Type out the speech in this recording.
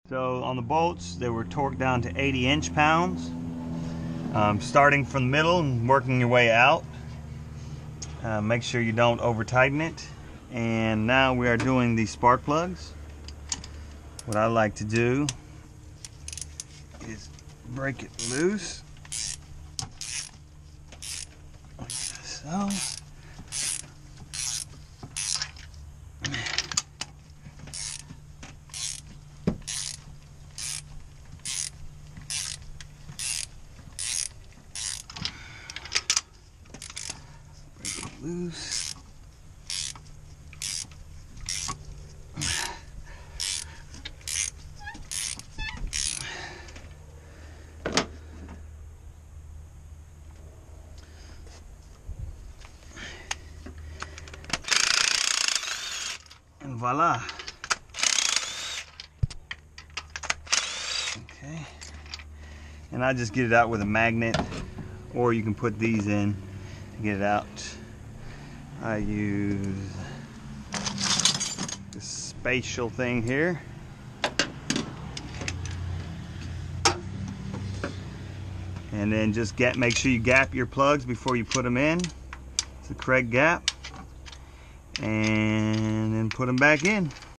So on the bolts, they were torqued down to 80 inch-pounds, starting from the middle and working your way out. Make sure you don't over tighten it. And now we are doing the spark plugs. What I like to do is break it loose like so. Break it loose. And voila. Okay. And I just get it out with a magnet, or you can put these in to get it out. I use this spatial thing here. And then just make sure you gap your plugs before you put them in. It's the correct gap. And then put them back in.